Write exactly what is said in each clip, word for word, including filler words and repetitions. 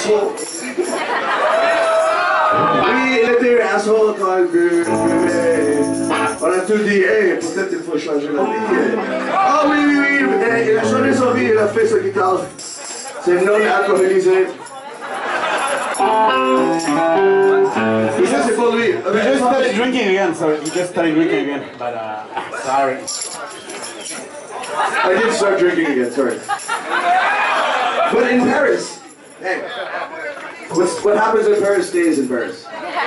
asshole. Oui, il était un asshole quand elle buvait. On a tout dit, hey, peut-être il faut changer la vie. Ah oui, oui, oui, il a changé sa vie, il a fait sa guitare. C'est non alcoolisé. Mais ça, c'est pour lui. He just started drinking again, sorry. He just started drinking again. But, uh, sorry. I did start drinking again, sorry. But in Paris, hey, what's, what happens in Paris stays in Paris.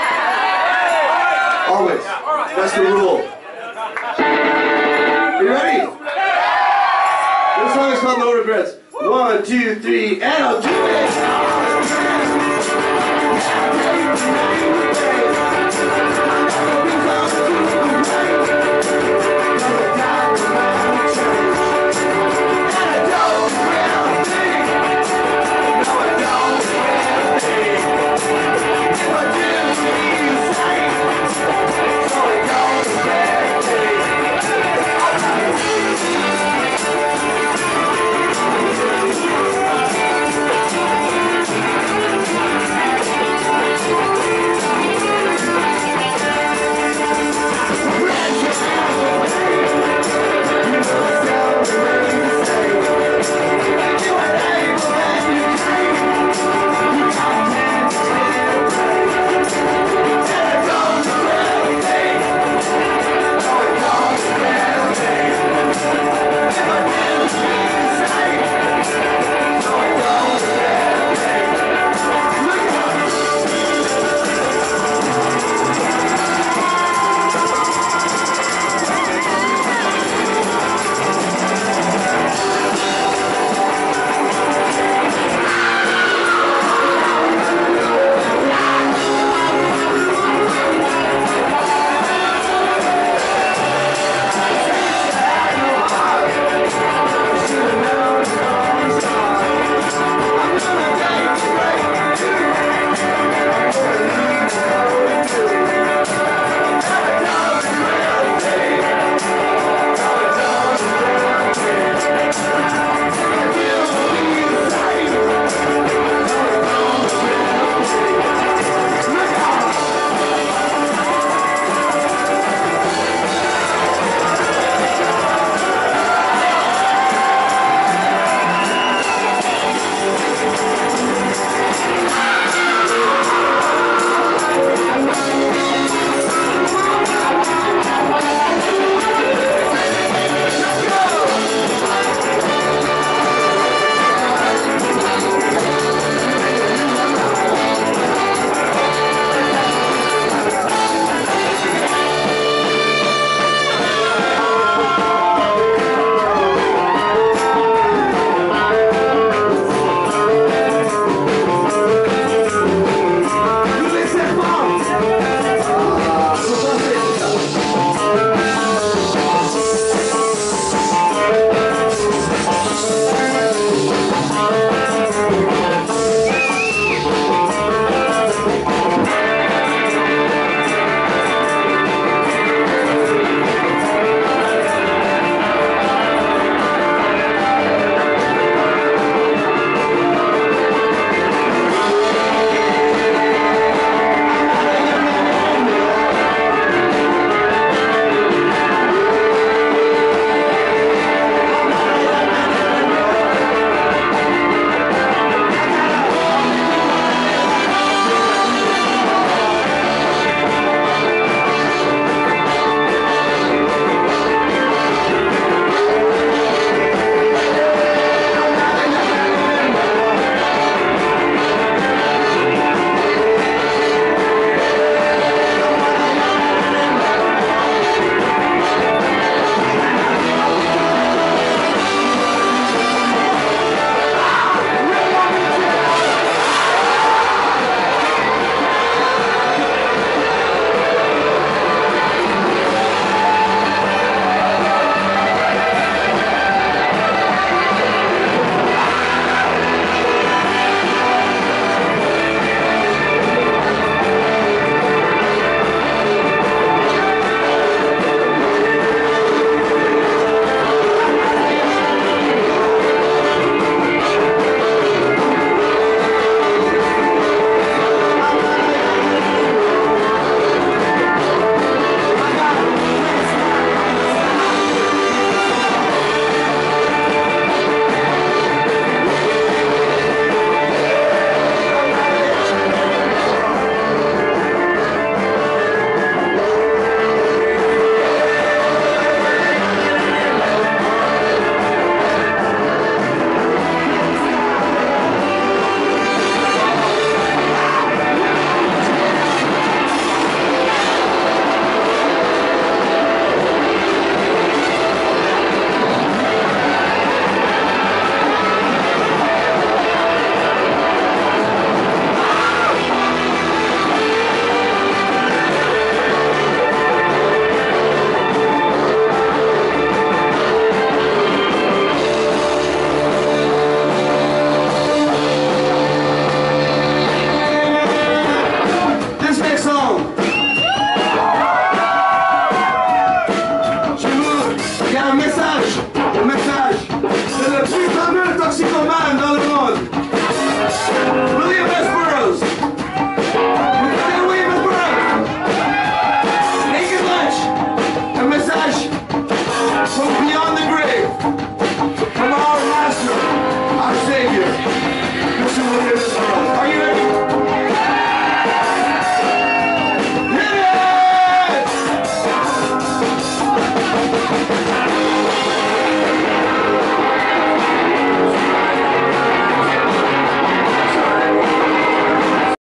Always. That's the rule. You ready? This song is called No Regrets. One, two, three, and I'll do it!